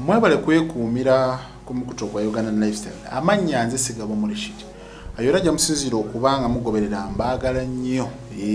mwebale kwekuumira ku mukutu gwa Uganda Lifestyle. Amannya nze sigabo mu Rashid. Ayora jja musinzira okubanga mugoberera mbaagala nnyo.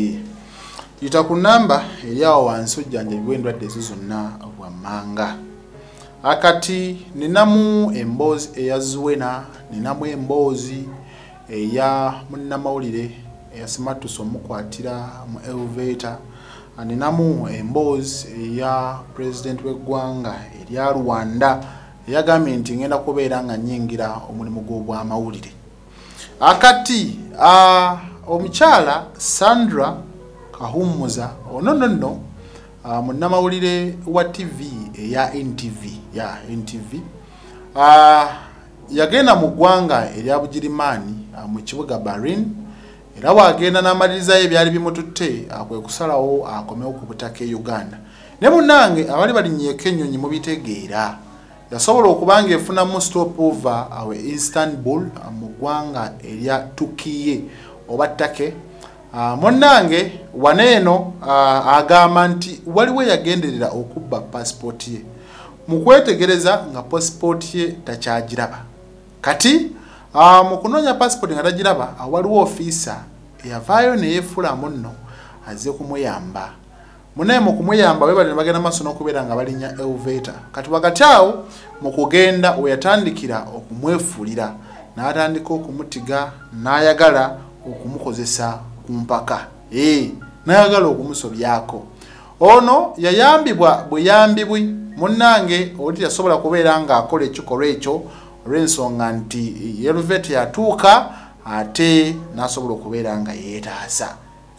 Yita ku namba eri awo wansi ojjanjabibwa endwadde ezo zonna wammanga. Akati ninamu emboozi eya Zuena, ninamu emboozi eya munnamawulire eyasimattusa omukwatira mu elevator, ninamu emboozi eya president w'eggwanga erya Rwanda eyagambye nti ngenda kubeera nga nnyingira omulimu gw'obwamawulire. Akati omukyala Sandra Kahumuza ono munnamawulire wa TV eya NTV yagenda mu ggwanga erya Bugirimaani mu kibuga Bahrain, era wagenda n'amalirizayo ebyali bimututte kwe kusalawo akomewo ku butaka e Uganda. Ne munnange abali balinnyeko ennyonyi mubitegeera, yasobola okubanga efunamu stopover awe Istanbul mu ggwanga erya Tukiye oba Take. Munnange waneeno agamba nti waliwo yagenderera okubba passport ye. Mu kwetegereza nga passport ye takyagiraba. Kati mu kunoonya passport nga tagiraba, waliwo ofiisa eyavaayo ne yeefulamu nno azze kumuyamba. Munaye mu kumuyamba we bali ne bagenda maaso n'okubeera nga balinnya elevator. Kati wakati awo mu kugenda we yatandikira okumwefuulira, n'atandika okumutiga, n'ayagala okumukozesa ku mpaka. N'ayagala okumusobyako. Ono yayambibwa buyambibwi. Munnange oli yasobola kubeera ng'akola ekikolwa ekyo olw'ensonga nti elevator yatuuka ate n'asobola okubeera nga yeetaasa.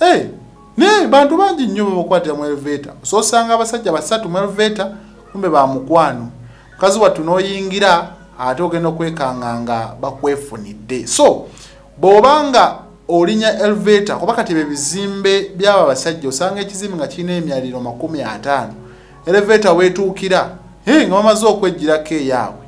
Ne bantu bangi nnyo bakwatira mu elevator. So osanga abasajja basatu mu elevator kumbe ba mukwano. Mukazi wattu n'oyingira ate ogenda okwekanga nga bakwefunidde. So bw'obanga olinya elevator kuba kati ebizimbe by'aba basajja osanga ekizimbe nga kirina emyaliriro 50. Elevator weetuukira nga bamaze okwejjirako eyaabwe.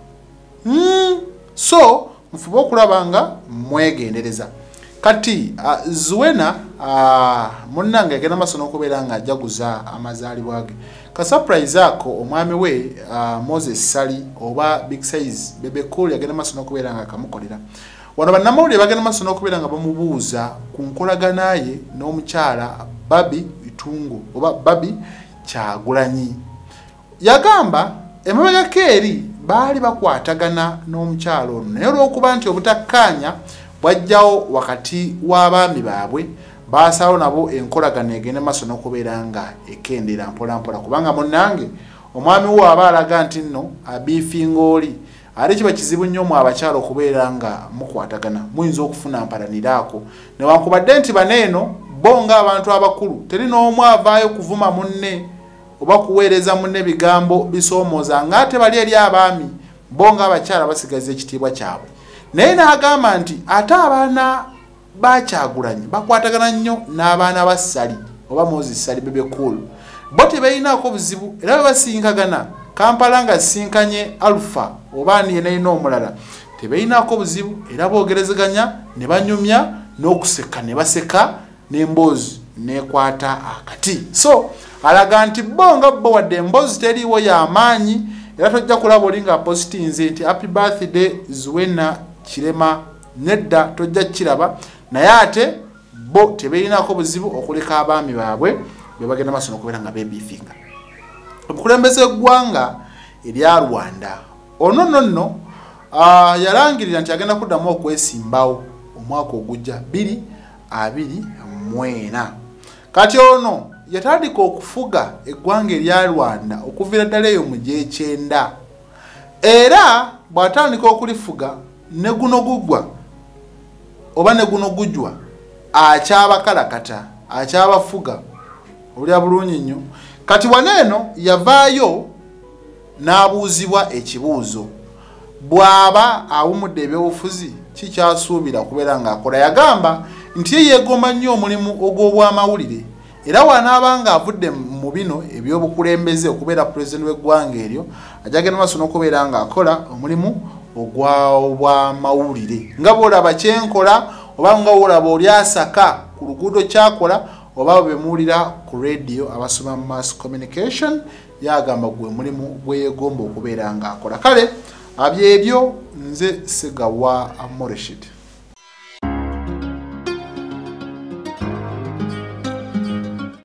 So mufube okulaba nga mwegendereza. Kati Zuena munnange agenda maaso n'okubeera nga ajaguza amazaalibwa ge. Ka surprise ako omwami we Moses Sali oba Big Size Bebe Cool agenda maaso n'okubeera nga akamukolera. Wano bannamawulire bagenda maaso n'okubeera nga bamubuuza ku nkolagana ye n'omukyala Barbie Kyagulanyi. Yagamba emabegako eri baali bakwatagana n'omukyala ono, naye olw'okuba nti obutakkaanya bwajjawo wakati w'abaami baabwe, baasalawo nabo enkolagana egende maaso n'okubeera nga ekendera mpola kubanga munnange omwami wo aba alaga nti nno abiifinga oli ate kiba kizibu nnyo mu abakyala okubeera nga mukwatagana, muyinza okufuna mpalaniraako. Newankubadde nti baneeno bo ng'abantu abakulu teri n'omu avaayo kuvuma munne oba kuweereza munne bigambo bisoomooza ng'ate bali eri abaami bo ng'abakyala basigaza ekitiibwa kyabwe. Naye n'agamba nti ate abaana ba Kyagulanyi bakwatagana nnyo n'abaana ba Sali oba Moses Sali Bebe Cool. Bo tebalinaako buzibu era bwe basinkagana, Kampala nga sinkanye Alpha oba ani yenayina omulala, tebalinaako buzibu era boogerezeganya ne banyumya n'okuseka ne baseka n'emboozi n'ekwata akati. So alaga nti bo nga bo wadde emboozi teriiwo y'amaanyi, era tojja kulaba oli nga positinze nti happy birthday Zuena Kirema, nedda tojja kiraba. Naye ate bo tebalinaako buzibu okuleka abaami baabwe be bagenda maaso n'okubeera nga beebiifinga. Obukulembeze eggwanga erya Rwanda ono nno yalangirira nti agenda kuddamu okwesimbawo omwaka ogujja 2024. Kati ono yatandika okufuga eggwanga erya Rwanda okuviira ddala eyo mu gy'ekyenda, era bw'atandika okulifuga ne guno gugwa oba ne guno gujwa akyabakalakata akyabafuga olya bulungi nnyo. Kati waneeno yavaayo n'abuuzibwa ekibuuzo, bw'aba awumudde ebyobufuzi kikyasuubira kubeera ng'akola. Yagamba nti ye yeegomba nnyo omulimu ogw'obwamawulire, era wanaabanga avudde mu bino ebyobukulembeze okubeera pulezidenti w'eggwanga eryo, ajagenda maaso n'okubeera ng'akola omulimu ogw'obwamawulire. Nga bw'olaba kyenkola oba nga bw'olaba oli asaka ku luguudo kyakola oba bemuulira ku radio abasoma mass communication yagamba gwe mulimu gweyegomba okubeera nga akola. Kale abyebyo nze Segawa Moreshid.